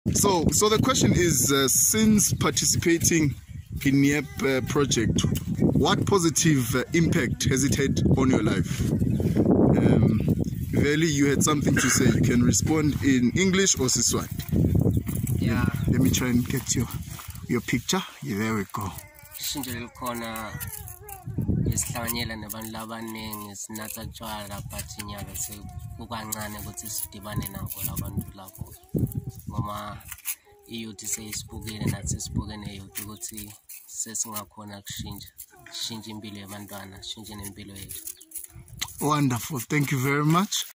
So the question is, since participating in YEP project, what positive impact has it had on your life? Veli, you had something to say. You can respond in English or Siswati. Yeah. Let me try and get your picture. Yeah, there we go. Shinjele khona isihlanganyela nabantu labaningi sinatha tshwala but inyaka sekukancane ukuthi sidibane nabo labantu labo ngoba iyouth seyisibukile nathi sibukene iyouth ukuthi sesingakhona kushintsha impilo yabantwana shintshe nempilo yethu. Wonderful. Thank you very much.